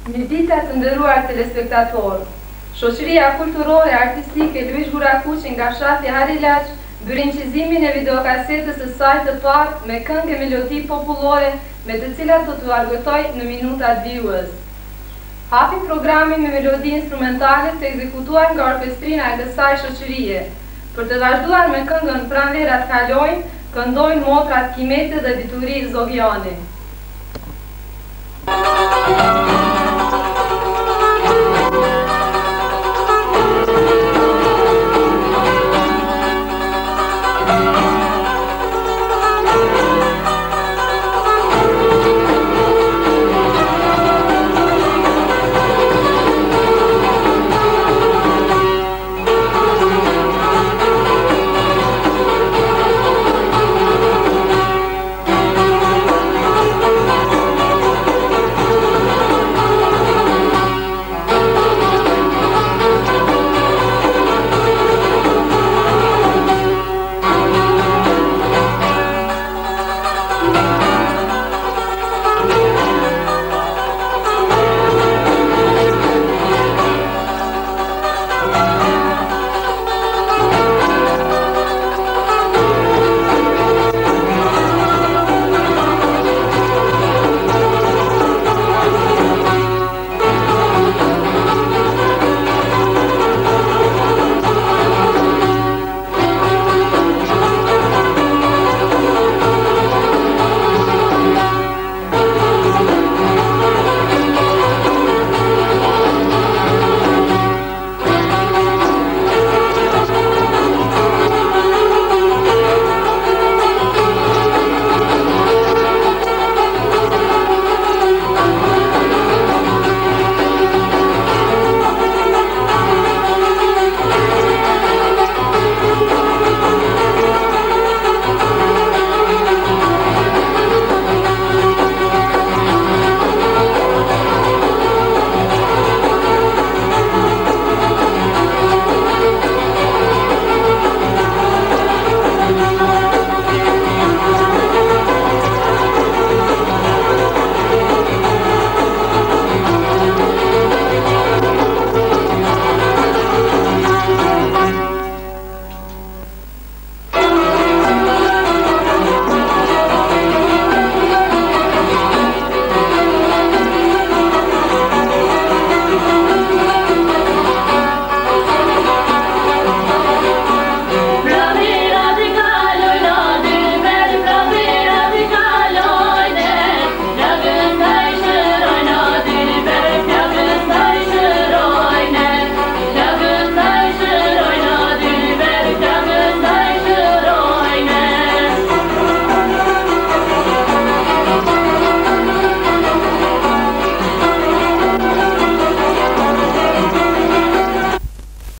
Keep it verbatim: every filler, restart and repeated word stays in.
Mirëditë të nderuar telespektatorë. Shoqëria kulturore artistike Luish Gurakuqi nga fshati Harilaç bëri incizimin e videokasetës së saj të parë me këngë e melodi popullore me të cilat do t'u argëtoj në minutat vijues. Hapi programin me melodi instrumentale të ekzekutuar nga orkestrina e kësaj shoqërie. Për të vazhduar me këngën Pranverat kalojnë, këndojnë motrat Kimete dhe Vituri Zogjani.